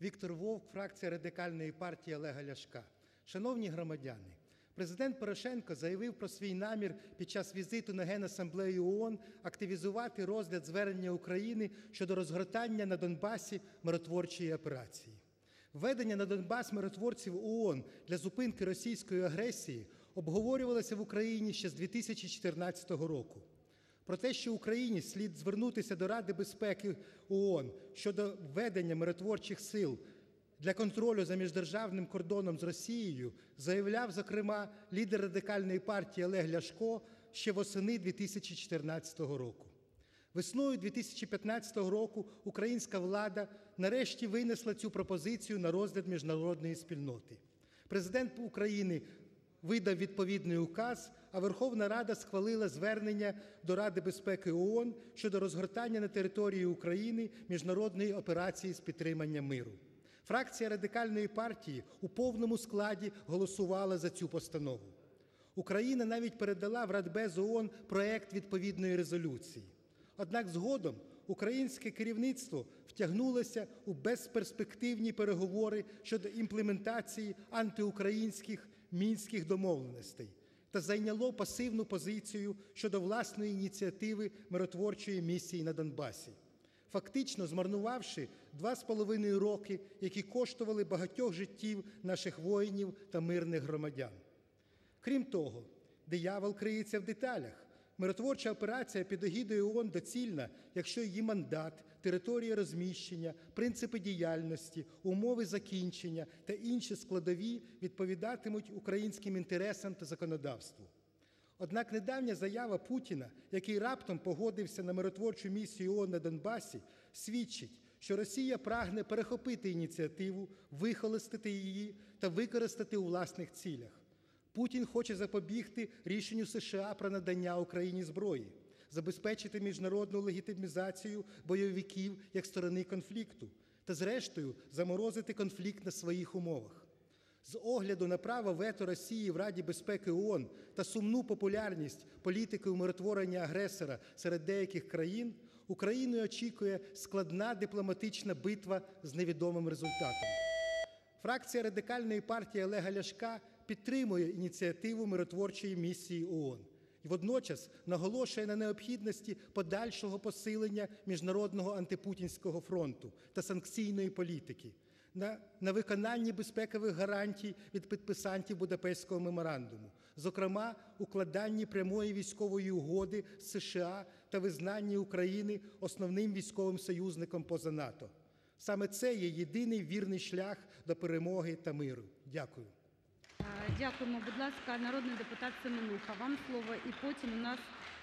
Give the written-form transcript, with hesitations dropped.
Віктор Вовк, фракція Радикальної партії Олега Ляшка. Шановні громадяни, Президент Порошенко заявив про свій намір під час візиту на Генасамблею ООН активізувати розгляд звернення України щодо розгортання на Донбасі миротворчої операції. Введення на Донбас миротворців ООН для зупинки російської агресії обговорювалося в Україні ще з 2014 року. Про те, що Україні слід звернутися до Ради безпеки ООН щодо введення миротворчих сил для контролю за міждержавним кордоном з Росією, заявляв, зокрема, лідер Радикальної партії Олег Ляшко ще восени 2014 року. Весною 2015 року українська влада нарешті винесла цю пропозицію на розгляд міжнародної спільноти. Президент України видав відповідний указ, а Верховна Рада схвалила звернення до Ради безпеки ООН щодо розгортання на території України міжнародної операції з підтримання миру. Фракція Радикальної партії у повному складі голосувала за цю постанову. Україна навіть передала в Радбез ООН проект відповідної резолюції. Однак згодом українське керівництво втягнулося у безперспективні переговори щодо імплементації антиукраїнських Мінських домовленостей та зайняло пасивну позицію щодо власної ініціативи миротворчої місії на Донбасі, фактично змарнувавши 2,5 роки, які коштували багатьох життів наших воїнів та мирних громадян. Крім того, диявол криється в деталях. Миротворча операція під егідою ООН доцільна, якщо її мандат, територія розміщення, принципи діяльності, умови закінчення та інші складові відповідатимуть українським інтересам та законодавству. Однак недавня заява Путіна, який раптом погодився на миротворчу місію ООН на Донбасі, свідчить, що Росія прагне перехопити ініціативу, вихолостити її та використати у власних цілях. Путін хоче запобігти рішенню США про надання Україні зброї, забезпечити міжнародну легітимізацію бойовиків як сторони конфлікту та, зрештою, заморозити конфлікт на своїх умовах. З огляду на право вето Росії в Раді безпеки ООН та сумну популярність політики умиротворення агресора серед деяких країн, Україною очікує складна дипломатична битва з невідомим результатом. Фракція Радикальної партії Олега Ляшка підтримує ініціативу миротворчої місії ООН і водночас наголошує на необхідності подальшого посилення міжнародного антипутінського фронту та санкційної політики, на виконанні безпекових гарантій від підписантів Будапештського меморандуму, зокрема, укладанні прямої військової угоди з США та визнанні України основним військовим союзником поза НАТО. Саме це є єдиний вірний шлях до перемоги та миру. Дякую. Дякуємо. Будь ласка, народний депутат Семенуха, вам слово. І потім у нас